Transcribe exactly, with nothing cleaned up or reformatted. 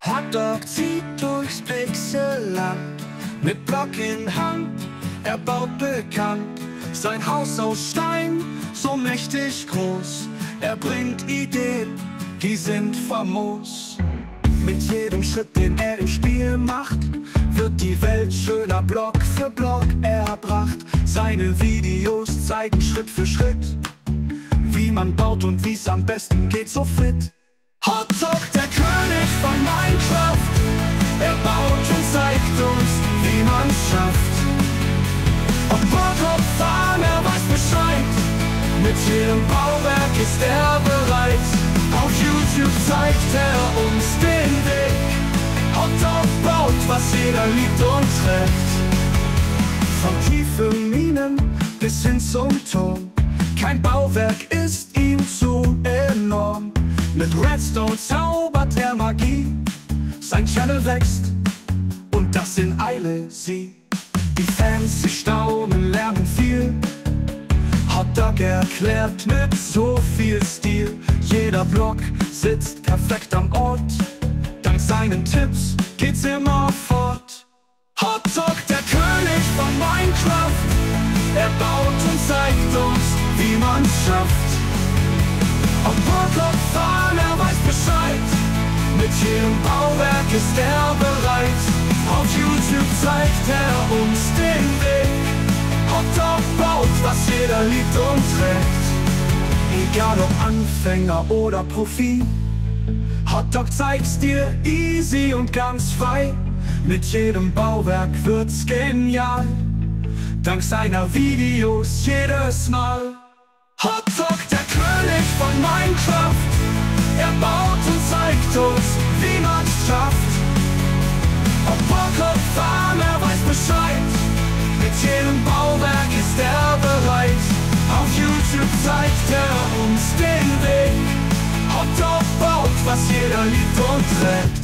Hotdog zieht durchs Pixelland, mit Block in Hand, er baut bekannt. Sein Haus aus Stein, so mächtig groß, er bringt Ideen, die sind famos. Mit jedem Schritt, den er im Spiel macht, wird die Welt schöner Block für Block erbracht. Seine Videos zeigen Schritt für Schritt, wie man baut und wie's am besten geht, so fit. Hotdog, der König von Minecraft, er baut und zeigt uns, wie man's schafft. Ob Bock, ob Farm, er weiß Bescheid, mit jedem Bauwerk ist er bereit. Auf YouTube zeigt er uns den Weg, Hotdog baut, was jeder liebt und trägt. Von tiefen Minen bis hin zum Turm, kein Bauwerk ist ihm zu enorm. Mit Redstone zaubert er Magie, sein Channel wächst und das in Eile sie. Die Fans, sie staunen, lernen viel, Hotdog erklärt mit so viel Stil. Jeder Block sitzt perfekt am Ort, dank seinen Tipps geht's immer fort. Hotdog, der König von Minecraft, er baut und zeigt uns, wie man's schafft. Ob Bock, ob Farm, er weiß Bescheid, mit jedem Bauwerk ist er bereit. Auf YouTube zeigt er uns den Weg, Hotdog baut, was jeder liebt und trägt. Egal ob Anfänger oder Profi, Hotdog zeigt's dir easy und ganz frei. Mit jedem Bauwerk wird's genial, dank seiner Videos jedes Mal. Hotdog, der König von Minecraft, er baut und zeigt uns, wie man's schafft. Ob Bock, ob Farm, er weiß Bescheid, mit jedem Bauwerk ist er bereit. Auf YouTube zeigt er uns den Weg, Hotdog baut, was jeder liebt und trägt.